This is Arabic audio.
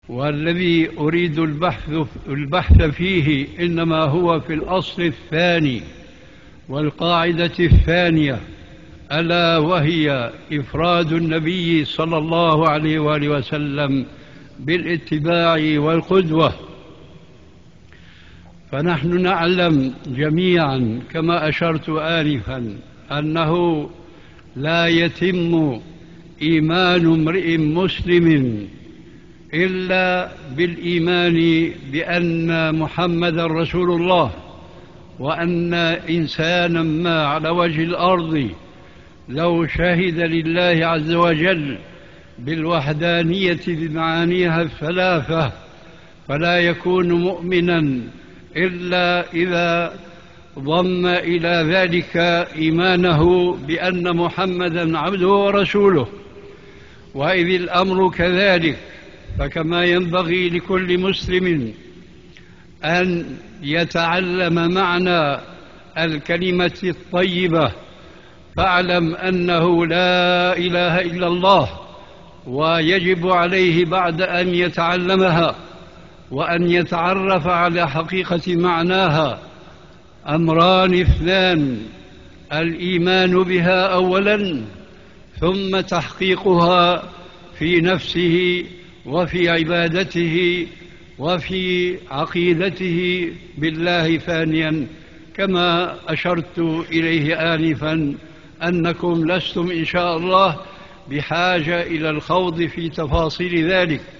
والذي أريد البحث فيه إنما هو في الأصل الثاني والقاعدة الثانية، ألا وهي إفراد النبي صلى الله عليه وآله وسلم بالاتباع والقدوة. فنحن نعلم جميعا كما أشرت آنفا أنه لا يتم إيمان امرئ مسلم إلا بالإيمان بأن محمدا رسول الله، وأن إنسانا ما على وجه الأرض لو شهد لله عز وجل بالوحدانية بمعانيها الثلاثة فلا يكون مؤمنا إلا إذا ضم إلى ذلك إيمانه بأن محمدا عبده ورسوله. وإذ الأمر كذلك فكما ينبغي لكل مسلم أن يتعلم معنى الكلمة الطيبة، فاعلم أنه لا إله إلا الله، ويجب عليه بعد أن يتعلمها وأن يتعرف على حقيقة معناها أمران اثنان: الإيمان بها أولا، ثم تحقيقها في نفسه وفي عبادته وفي عقيدته بالله ثانيا، كما أشرت إليه آنفا أنكم لستم إن شاء الله بحاجة إلى الخوض في تفاصيل ذلك.